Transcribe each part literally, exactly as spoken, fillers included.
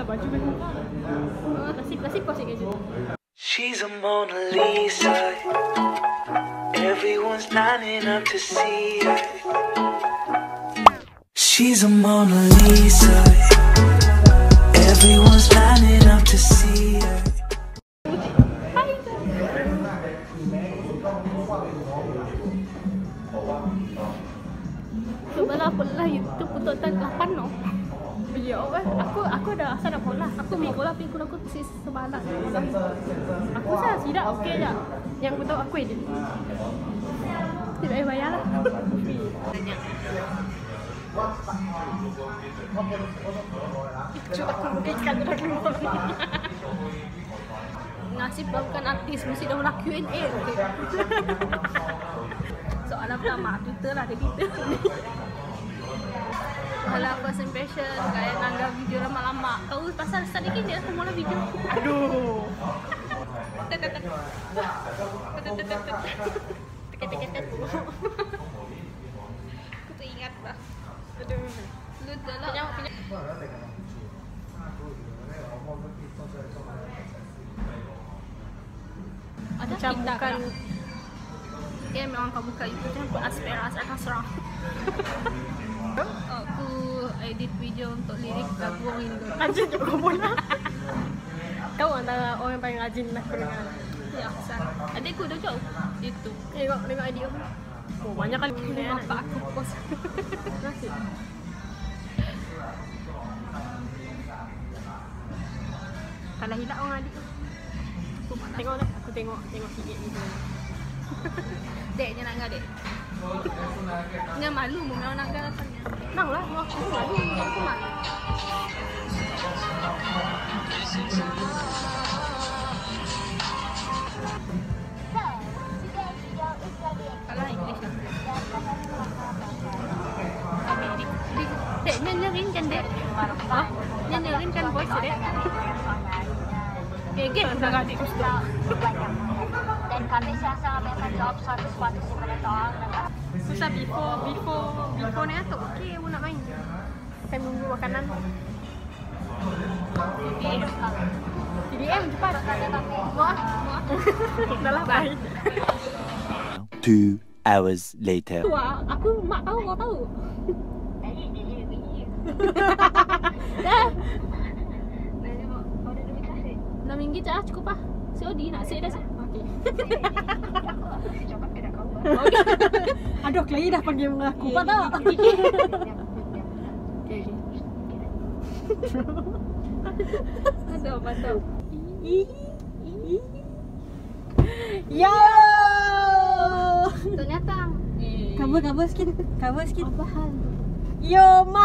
lah baju baju muka. Oh, nasib-nasib kau sih kayak gitu. She's a Mona Lisa. Everyone's lining up to see her. She's a Mona Lisa. Everyone's lining up to see her. Cobalah pula YouTube untuk tahun lapan no. Ya weh, aku aku dah asal dah bola. Aku minggu lah minggu aku sis sebalas. Aku sah tidak okey je. Yang aku tahu aku edit. Tidak payah bayar lah. Coba aku buktikan dulu. Nasib bukan artis mesti dah mula Q and A. Okay. Soalan pertama Twitter lah, ada Twitter. Kalau first impression, kayak nangga video lama-lama. Kau pasal sedikit dia semua lah video. Aduh. Tek-tek-tek. Tek-tek-tek. Tek-tek-tek. Aku tu ingat lah. Aduh. Lu dah lah. Macam bukan dia memang kau buka YouTube macam aspirasi kasrah. Aku edit video untuk lirik lagu orang Indo. Rajin juga bola. Kau antara orang yang paling rajin lah aku dengar. Ya, asal. Adikku dah jauh itu. Tengok tengok adik aku. Oh, banyak kali dia nampak aku post. Nasib. Kalau hilang orang adik. Tengok deh, aku tengok tengok sikit ni. Dek, dia nak dek. Dia malu mau main nak rasanya. Nang lah, aku malu, aku malu. Kalau English lah. Dek, nyanyiin kan dek. Hah? Nyanyiin kan voice dek. Gege lah adik Gusto. Dan kami siasa akan jawab suatu-suatu sebenarnya orang. Susah before before before ni tu okey aku nak main je. Saya menunggu makanan. T D M. T D M cepat. Muah. Muah. Dah lah bye. Two hours later. Tua, aku mak kau kau tahu. Dah. enam ringgit je lah cukup lah. C O D nak set dah set. Okey. Aduh, Clay dah panggil mengaku. Apa tak? Okey, okey. Aduh, patut. Yo! Ternyata. Cover, cover sikit. Cover sikit. Apa hal? Yo, Ma!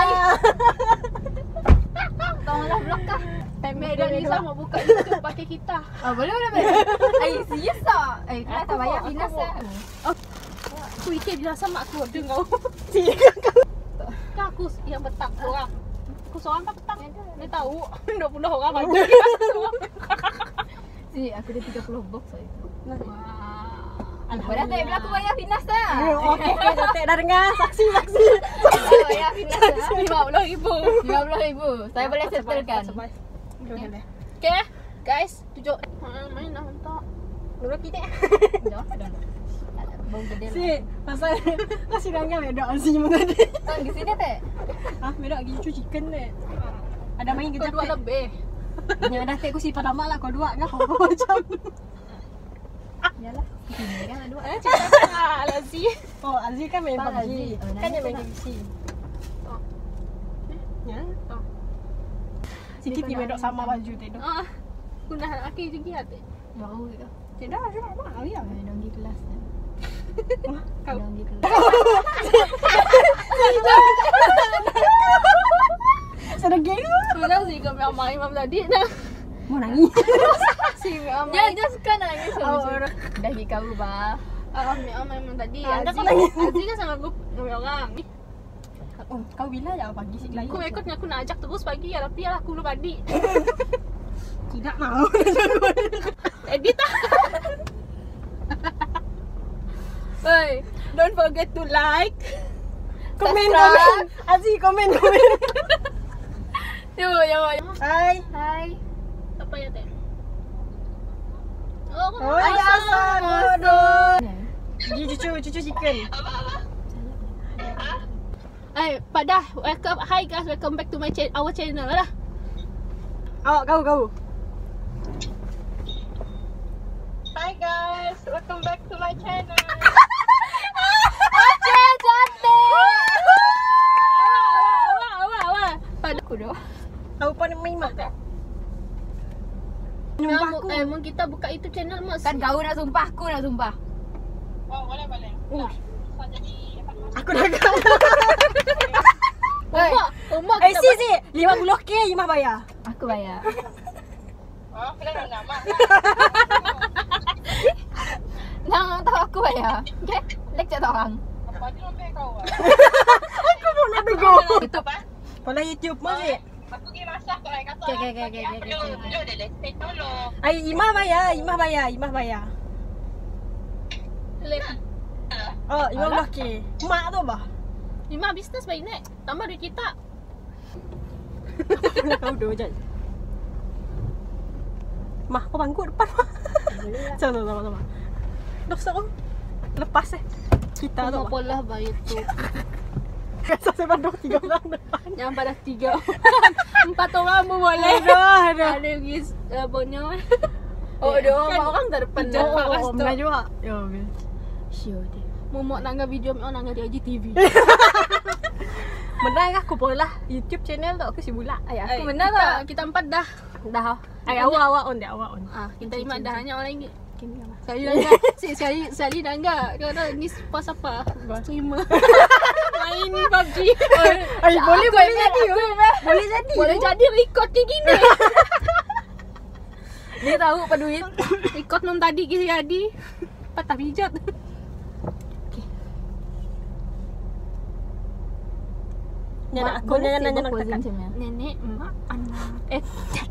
Tolonglah blok kah? Temel dia ni sama buka YouTube pakai kita. Ah, boleh boleh boleh. Eh, serius tak? Eh, kita tak bayar Finas lah. Aku fikir bila sama aku ada kau. Siapa kau? Kan aku yang petang seorang. Aku seorang tak petang. Dia tahu dua puluh orang bagi. Si, aku ada tiga puluh box saya. Wah. Alhamdulillah tak bila aku bayar Finas lah. Okey, okey, dah dengar saksi saksi. Saya bayar Finas lah. lima puluh ribu. lima puluh ribu. Saya boleh settlekan. Okay, guys, tujuh. Ha, main dah hentak. Dulu kita. Dah, dah. Bau gede. Si, pasal kasih dangan medok si mengade. Kan di sini teh. Ah, medok lagi cuci chicken deh. Ada main kejap dua lebih. Ya dah tek aku si pada mak lah kau dua ngah kau macam. Yalah. Ini kan ada dua. Eh, cerita Aziz. Oh, Aziz kan main P U B G. Kan dia main G C. Oh. Ya. Oh. Sikit ni medok sama baju tu. Ah. Guna akhir juga hati. Bau gitu. Tidak, sudah mak ali ah. Dong di kelas. Kau Dong di kelas. Sedang geng. Sudah sih kau mau main mam tadi dah. Mau nangis. Si mam. Ya, just kan nangis. Oh, dah di kau bah. Ah, memang tadi. Ada kau Aziz Aziz kan sama grup orang. Oh, kau bila ya pagi sih lain. Aku ikutnya aku nak ajak terus pagi ya, tapi ya aku belum mandi. Tidak mau. Edit ah. Hey, don't forget to like, comment, comment. Aziz, comment, comment. Yo, yo, yo. Hai. Hai. Apa ya teh? Oh, Oh, ya asal bodoh. Gi cucu cucu chicken. Eh, Padah, welcome. Hi guys, welcome back to my cha- our channel lah. Awak kau kau. Hi guys, welcome back to my channel. Aceh cantik. Awak, awak, awak. Padah aku dah. Tahu pan main mak tak? Kamu, Nyumpah aku. eh, mun kita buka itu channel mas. Kan kau nak sumpah, aku nak sumpah. Uh. Aku dah kau. Umak, umak Eh si si, lima puluh k Imah bayar. Aku bayar. Nang tahu aku bayar. Okay? Lecet orang. Aku mau nak bego. YouTube. Pola YouTube masih. Okay, okay, okay, okay, okay. Ai Imah bayar, Imah bayar, Imah bayar. Lek. Oh, lima puluh k. Mak tu bah. Lima bisnes baik nek. Tambah duit kita. Kau dah jat. Mah, kau bangku depan mah. Sama sama sama. Dah stop. Lepas eh. Kita tu. Mau pola bayar tu. Rasa saya bandung tiga orang depan. Yang pada tiga empat orang pun boleh. Aduh, aduh. Ada guys, uh, bonyo. Oh, doh, Kan orang terdepan Jangan Oh, pak oh, restu. benar juga. Ya, okey. Sure deh. Momok nangga video mo nangga di I G T V. Benar aku pola YouTube channel tu aku si bula. Ay, Eh, aku benar kita, tak? kita empat dah. Dah. Ai awak awak on dia awak on. Ah, kita lima dah hanya orang ini. Kini apa? Sekali nangga, si sekali sekali nangga. Kata ni pas apa? Streamer. Main P U B G. Ai boleh boleh jadi. Boleh jadi. Boleh jadi record kayak gini. Dia tahu apa duit. Record nom tadi kisi jadi. Patah pijat. Nyana aku nyana nyana nak tekan. Nenek, emak, anak. Eh.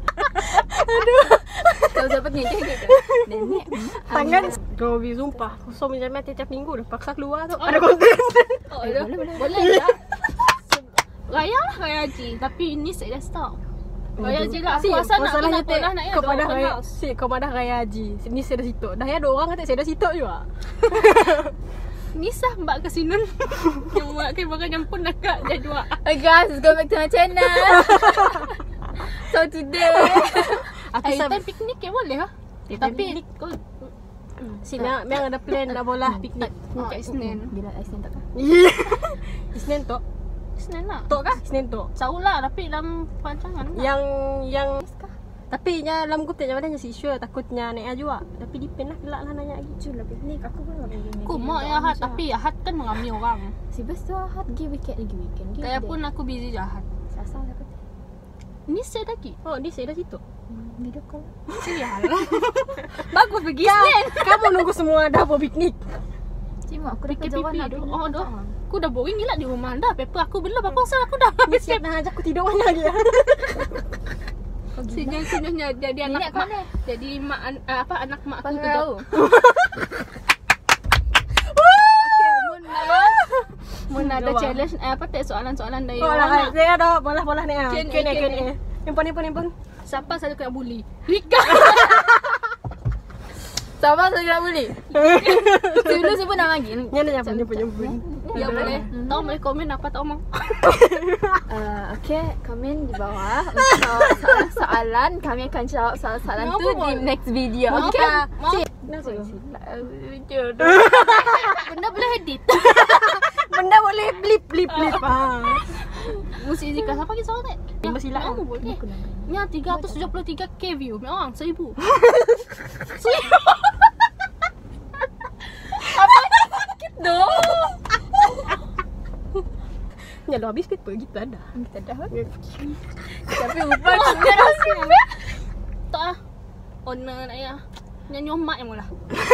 Kau dapat ni dia gitu. Nenek. Tangan kau bi sumpah. So macam mati tiap minggu dah paksa keluar tu. Oh. Ada konten. Oh, Eh, dah. boleh, boleh. Boleh tak? Raya lah Raya Haji. Tapi ini saya dah stop. Raya Haji lah. Aku rasa nak masalahnya aku teh nak nak ya. kau pada open raya. house. Si kau pada raya haji. Ni saya dah situ. Dah ya ada orang kata saya dah situ juga. Nisah mbak ke sinun. Yang buat ke bagai nyampun dah kak jadual. Hey guys, go back to my channel. So today, Aku Eh, sab time piknik ya boleh ha? Tapi kau si memang memang ada plan dah bola piknik. oh, Isnin. bila Isnin tak kah? Isnin tu. Isnin lah. Tok kah? Isnin tu. Jauh lah tapi dalam pancangan lah. Yang yang tapi nya dalam grup tak jawapannya si sure takutnya naik juga. Tapi depend lah kelak lah nanya lagi. Cuma piknik aku pun nak piknik. Aku mau ya Ahad tapi Ahad kan mengambil orang. Si best tu Ahad pergi weekend lagi weekend. Saya pun aku busy Ahad. Sasa aku. Ini saya lagi. Oh, di saya dah situ. Video call. Sial. Bagus pergi Isnin. Kamu nunggu semua dah mau piknik. Cuma aku dah Fikir kerja pipi nak tu. Oh dah. Aku dah boring gila di rumah dah. Paper aku belum apa pasal aku dah. Siap dah ajak aku tidur banyak dia. Senyum-senyumnya jadi anak Nenek kau mak. ni. Jadi mak an- ah, apa anak mak aku Kau tu. tahu. Okey, mun ada mun ada Jawab. challenge eh, apa tak soalan-soalan dari Oh orang lah, nak. saya ada bola-bola ni ah. Q and A, Q and A, Q Q and and A. Impon impon impon. Siapa selalu kena bully? Rika. Sama saya nak beli. Dulu sebut nama lagi. Nya nya nyampe nyampe nyampe. Ya boleh. Tahu boleh komen apa tak omong. Uh, okay, komen di bawah untuk soalan-soalan. Kami akan jawab soalan-soalan Kenapa tu di boleh? next video. Mau Okay. apa? Mau? Kenapa? Video tu. Benda boleh edit. Benda boleh blip blip blip. Ah. Musik Zika siapa kisah soal ni? Nombor silap. Mau boleh. Nya tiga ratus tujuh puluh tiga k view. Memang seribu. Nya dah habis paper kita dah. Kita dah. Tapi lupa kita rasa. Tak ah. Owner nak ya. Nyanyi mak yang mula.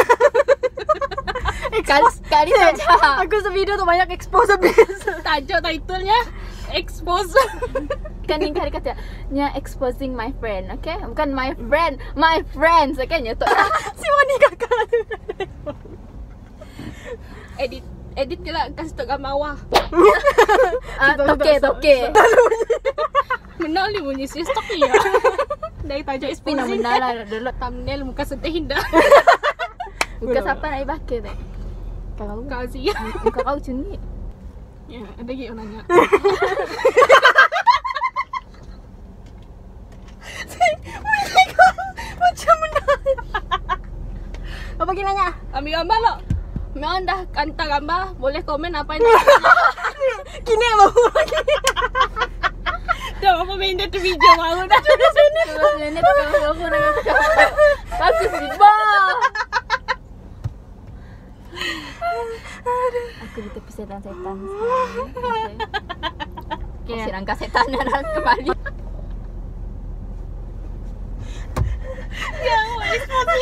Kali kali saja. Aku sevideo tu banyak expose habis. Tajuk titlenya expose. Kan ni kali kata nya exposing my friend, okay? Bukan my friend, my friends, okay? Nya tu. Si Wani kakak tu. Edit edit je lah kasih tok gambar awal. Ah, toke toke. Menang ni bunyi si stok ni ya. Dari tajuk Pina exposing. benar lah dulu. Thumbnail muka sedih dah. Bukan siapa nak pakai tak? Kau Kau sih. muka kau macam ni. Ya, ada lagi orang nanya. Macam mana? Apa kita nanya? Ambil gambar lo. Memang dah hantar gambar, boleh komen apa yang nak. Kini mau lagi. Dah apa main dia tu video baru dah. Terus ni pakai mikrofon dengan bagus ni bah. Aku di tepi setan-setan. Okay. Si rangka setan dah kembali. Ya, exposing.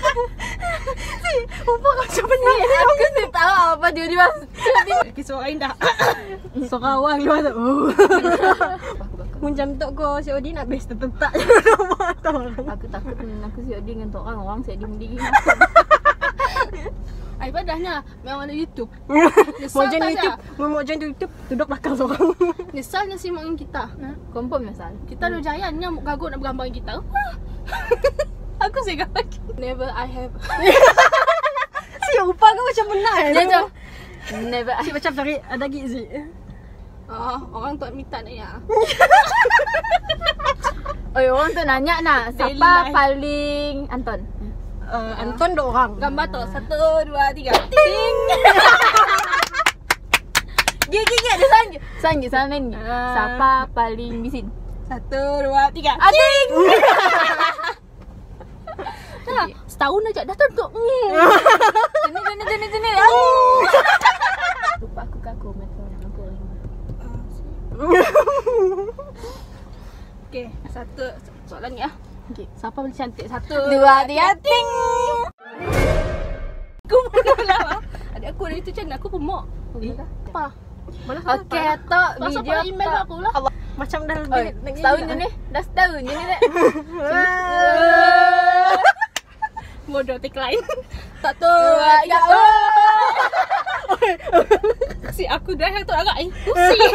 Apa kau macam mana? Aku tak tahu apa dia dia. Okay, suara indah. Sorawang luar tu. Macam tu kau si Odi nak best tertentak. Aku takut aku si Odi dengan orang orang saya dimudi. Ai padahnya memang ada YouTube. Mau Nyesal join tak YouTube, dah? mau join YouTube, duduk belakang seorang. Nyesalnya si mak kita. Confirm misal. Kita dah jayannya gagut nak bergambar dengan kita. Aku sih gambar. Never I have. Si rupa kau macam benar. Dia macam never. Si macam cari ada gizi. Oh, orang tu minta ni ya. Oh, orang tu nanya nak Daily siapa life. paling Anton. Uh, Anton dua orang. Gambar tu satu dua tiga. Ting. Gigi gigi ada sang. Sang sana ni. Ah. Siapa paling bisin? Satu dua tiga. Ating. Dah, setahun aja dah tentu. Sini sini sini sini. Lupa aku kaku macam aku. Okey, satu soalan ni ah. Okey, siapa paling cantik? Satu Dua tiga ting. Aku pun lah. Adik aku dari tu macam aku pemok. Apa? Malah Okey, tok Pasal video email tok. aku lah. Macam dah Oh, setahun je ni. Dah setahun je ni dek. Bodoh tagline. Satu Dua tiga. Si aku dah tu agak eh. Pusing.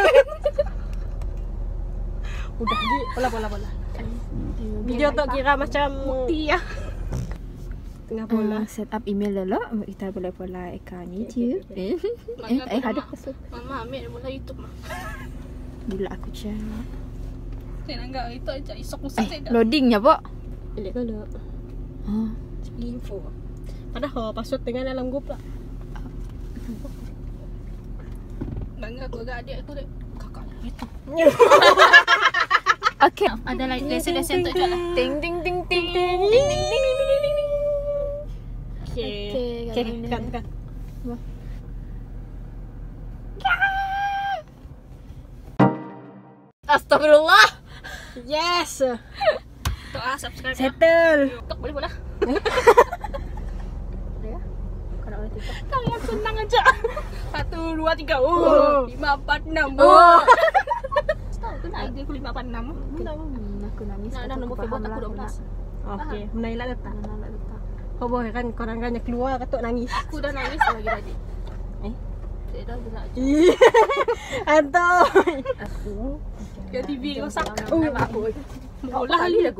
Udah di pola pola pola. Video tu kira macam Bukti ya. tengah pola. Uh, set up email dulu. Kita boleh pola account YouTube. Eh, eh ada pasal. Mama ambil mula YouTube mah. Bila aku cak. Saya nak enggak itu aja esok usah saya Eh, dah. loadingnya, Pok. Elok kalau Oh. info. Padahal password dengan dalam grup lah. Bangga aku agak adik aku dek. Kakak YouTube. Okey. Ada like lesen-lesen tu je lah. Ting ting ting ting. Okey. Okey, Okey, kalau kan ni- kan. Astagfirullah. Yes. Tu ah subscribe. Settle. TikTok boleh pula. Ya. Kau nak boleh TikTok. Kalian senang aja. Satu, dua, tiga. Oh. Oh, lima, empat, enam. Oh. Tahu tu nak idea aku lima, empat, enam. Hmm, aku nangis. Nak dah nombor Facebook aku dua belas. Okey, menailah letak. Nak letak. Kau boleh kan korang-korangnya keluar katuk nangis. Aku dah nangis lagi tadi. Eh? Saya dah gerak je. Anton. Aku. Ke T V rosak. Oh, aku. Bola kali dah aku.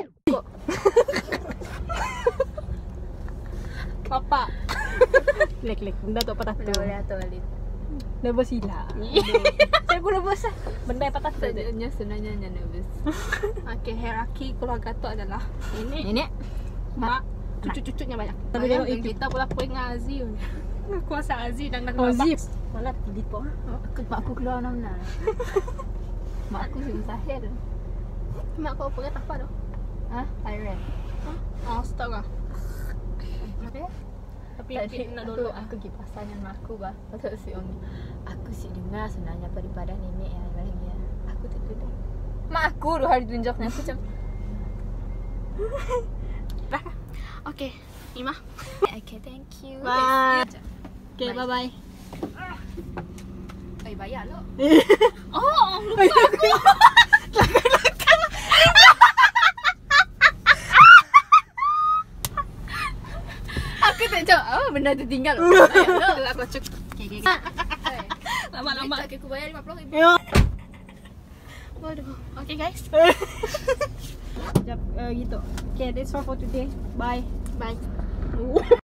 Papa. Lek-lek, benda tu patah tu. Boleh boleh atau balik. Dah bersila. Saya aku nervous lah. Benda yang patah tu. Sebenarnya sebenarnya hanya nervous. Okey, hierarki keluarga tu adalah ini Nenek. mak, cucu-cucunya banyak. Tapi Bayangkan tengok YouTube. kita pula poin dengan Aziz. Kuasa Aziz dan dah Oh, gelabak. zip. Malah tidit po. Aku mak aku keluar mana? Mak aku si Mustahil. Mak kau pergi apa tu? Hah? Iron. Oh, setahu lah. Apa? Tapi Tadi Pin nak aku, dulu. aku pergi pasal dengan mak aku bah. Pasal si Ongi. Aku si dengar sebenarnya daripada nenek yang lain ya. Aku tu tu. Mak aku dua hari tunjuknya aku macam Okey, Ima. okay, thank you. Bye. Okay, bye-bye. Eh, bayar lo. Oh, lupa aku. Aku tak tahu. Oh, benda tu tinggal. Bayar lo. Aku cek. Okay, okay. Lama-lama. Okay, aku bayar lima puluh ribu. Yo. Waduh. Oke guys. Sekejap, uh, gitu. Okay, that's all for today. Bye. Bye.